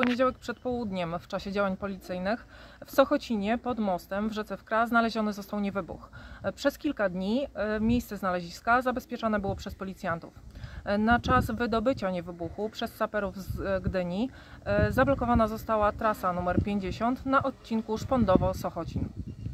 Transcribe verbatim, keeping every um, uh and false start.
poniedziałek przed południem w czasie działań policyjnych w Sochocinie pod mostem w rzece Wkra znaleziony został niewybuch. Przez kilka dni miejsce znaleziska zabezpieczone było przez policjantów. Na czas wydobycia niewybuchu przez saperów z Gdyni zablokowana została trasa numer pięćdziesiąt na odcinku Szpondowo-Sochocin.